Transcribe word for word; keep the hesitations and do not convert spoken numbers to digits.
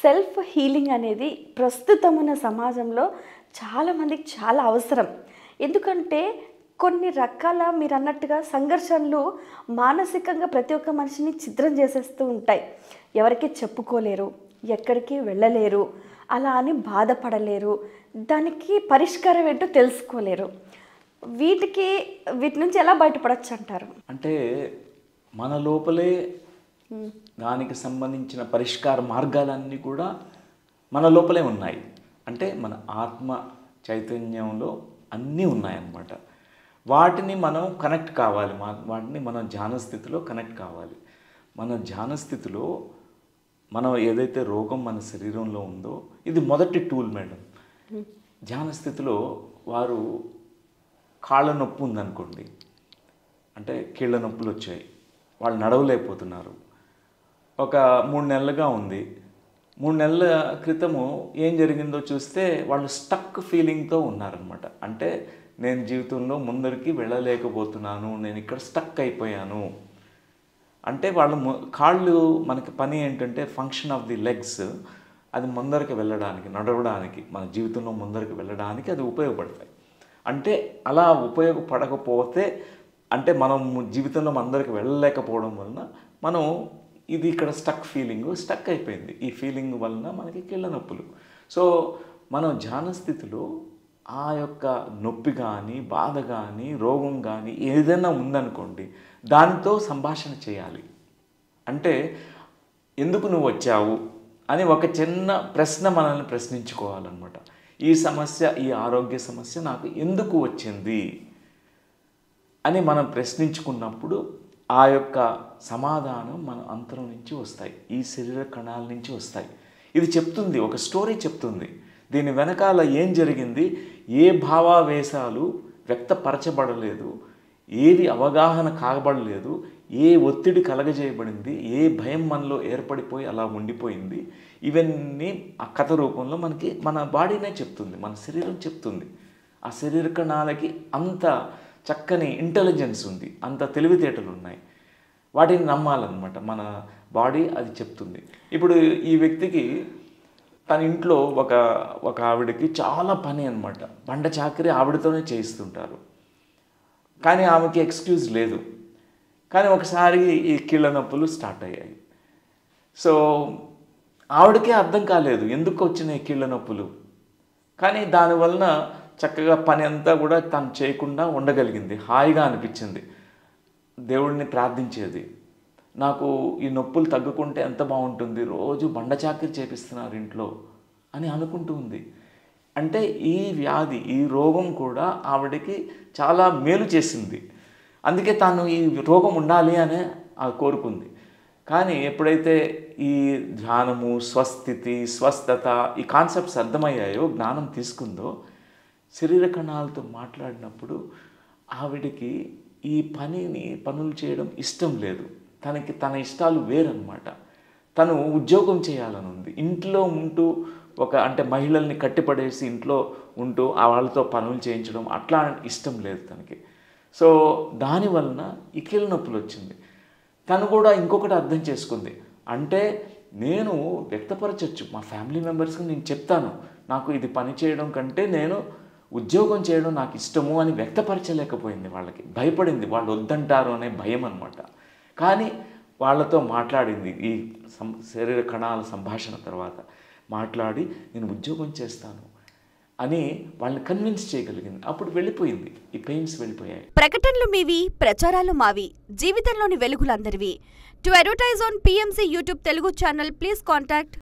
Self healing అనేది ప్రస్తుతం ఉన్న సమాజంలో చాలామందికి చాలా అవసరం. ఎందుకంటే కొన్ని రకాల మీరు అన్నట్టుగా సంఘర్షణలు మానసికంగా ప్రతి ఒక్క మనిషిని ఛిద్రం చేసేస్తూ ఉంటాయి. ఎవరికి చెప్పుకోలేరు, ఎక్కడికి వెళ్ళలేరు, అలా అని బాధపడలేరు, దానికి పరిష్కారం ఏంటో తెలుసుకోలేరు. వీటికి వీటి నుంచి ఎలా బయటపడచ్చు అంటారు? అంటే మన లోపలే దానికి సంబంధించిన పరిష్కార మార్గాలన్నీ కూడా మన లోపలే ఉన్నాయి. అంటే మన ఆత్మ చైతన్యంలో అన్నీ ఉన్నాయన్నమాట. వాటిని మనం కనెక్ట్ కావాలి, వాటిని మన ధ్యాన స్థితిలో కనెక్ట్ కావాలి. మన ధ్యాన స్థితిలో మనం ఏదైతే రోగం మన శరీరంలో ఉందో ఇది మొదటి టూల్ మేడం. ధ్యాన స్థితిలో వారు కాళ్ళ నొప్పి ఉందనుకోండి, అంటే కీళ్ళ నొప్పులు వచ్చాయి, వాళ్ళు నడవలేకపోతున్నారు, ఒక మూడు నెలలుగా ఉంది. మూడు నెలల క్రితము ఏం జరిగిందో చూస్తే వాళ్ళు స్టక్ ఫీలింగ్తో ఉన్నారనమాట. అంటే నేను జీవితంలో ముందరికి వెళ్ళలేకపోతున్నాను, నేను ఇక్కడ స్టక్ అయిపోయాను. అంటే వాళ్ళు కాళ్ళు, మనకి పని ఏంటంటే ఫంక్షన్ ఆఫ్ ది లెగ్స్, అది ముందరికి వెళ్ళడానికి, నడవడానికి, మన జీవితంలో ముందరికి వెళ్ళడానికి అది ఉపయోగపడతాయి. అంటే అలా ఉపయోగపడకపోతే, అంటే మనం జీవితంలో అందరికి వెళ్ళలేకపోవడం వలన మనం ఇది ఇక్కడ స్టక్ ఫీలింగ్ స్టక్ అయిపోయింది. ఈ ఫీలింగ్ వలన మనకి కీళ్ళ నొప్పులు. సో మనం ధ్యాన స్థితిలో ఆ యొక్క నొప్పి కానీ, బాధ కానీ, రోగం కానీ ఏదైనా ఉందనుకోండి, దానితో సంభాషణ చేయాలి. అంటే ఎందుకు నువ్వు వచ్చావు అని ఒక చిన్న ప్రశ్న మనల్ని ప్రశ్నించుకోవాలన్నమాట. ఈ సమస్య, ఈ ఆరోగ్య సమస్య నాకు ఎందుకు వచ్చింది అని మనం ప్రశ్నించుకున్నప్పుడు ఆ యొక్క సమాధానం మన అంతరం నుంచి వస్తాయి, ఈ శరీర కణాల నుంచి వస్తాయి. ఇది చెప్తుంది, ఒక స్టోరీ చెప్తుంది. దీని వెనకాల ఏం జరిగింది, ఏ భావావేశాలు వ్యక్తపరచబడలేదు, ఏది అవగాహన కాగబడలేదు, ఏ ఒత్తిడి కలగజేయబడింది, ఏ భయం మనలో ఏర్పడిపోయి అలా ఉండిపోయింది, ఇవన్నీ ఆ కథ రూపంలో మనకి మన బాడీనే చెప్తుంది, మన శరీరం చెప్తుంది. ఆ శరీర కణాలకి అంత చక్కని ఇంటెలిజెన్స్ ఉంది, అంత తెలివితేటలు ఉన్నాయి. వాటిని నమ్మాలన్నమాట. మన బాడీ అది చెప్తుంది. ఇప్పుడు ఈ వ్యక్తికి తన ఇంట్లో ఒక ఒక ఆవిడకి చాలా పని అనమాట, బండ చాకరీ ఆవిడతోనే చేయిస్తుంటారు. కానీ ఆమెకి ఎక్స్క్యూజ్ లేదు. కానీ ఒకసారి ఈ కీళ్ళ నొప్పులు స్టార్ట్ అయ్యాయి. సో ఆవిడకే అర్థం కాలేదు ఎందుకు వచ్చినాయి కీళ్ళ నొప్పులు. కానీ దానివలన చక్కగా పని అంతా కూడా తను చేయకుండా ఉండగలిగింది, హాయిగా అనిపించింది. దేవుడిని ప్రార్థించేది, నాకు ఈ నొప్పులు తగ్గుకుంటే ఎంత బాగుంటుంది, రోజు బండ చాకరీ చేపిస్తున్నారు ఇంట్లో అని అనుకుంటూ ఉంది. అంటే ఈ వ్యాధి, ఈ రోగం కూడా ఆవిడకి చాలా మేలు చేసింది. అందుకే తాను ఈ రోగం ఉండాలి అనే కోరుకుంది. కానీ ఎప్పుడైతే ఈ ధ్యానము, స్వస్థితి, స్వస్థత, ఈ కాన్సెప్ట్స్ అర్థమయ్యాయో, జ్ఞానం తీసుకుందో, శరీర కణాలతో మాట్లాడినప్పుడు ఆవిడకి ఈ పనిని పనులు చేయడం ఇష్టం లేదు. తనకి తన ఇష్టాలు వేరన్నమాట. తను ఉద్యోగం చేయాలని ఉంది. ఇంట్లో ఉంటూ ఒక అంటే మహిళల్ని కట్టిపడేసి ఇంట్లో ఉంటూ ఆ వాళ్ళతో పనులు చేయించడం అట్లా ఇష్టం లేదు తనకి. సో దానివలన ఈ కీళ్ళ నొప్పులు వచ్చింది. తను కూడా ఇంకొకటి అర్థం చేసుకుంది, అంటే నేను వ్యక్తపరచవచ్చు, మా ఫ్యామిలీ మెంబర్స్కి నేను చెప్తాను, నాకు ఇది పని చేయడం కంటే నేను ఉద్యోగం చేయడం నాకు ఇష్టము అని వ్యక్తపరచలేకపోయింది. వాళ్ళకి భయపడింది, వాళ్ళు వద్దంటారు అనే భయం అన్నమాట. కానీ వాళ్ళతో మాట్లాడింది, ఈ సం శరీర కణాల సంభాషణ తర్వాత మాట్లాడి నేను ఉద్యోగం చేస్తాను అని వాళ్ళని కన్విన్స్ చేయగలిగింది. అప్పుడు వెళ్ళిపోయింది, ఈ పెయిన్స్ వెళ్ళిపోయాయి. ప్రకటనలు మీవి, ప్రచారాలు మావి, జీవితంలోని వెలుగులందరివి. To advertise on PMC YouTube Telugu channel, please contact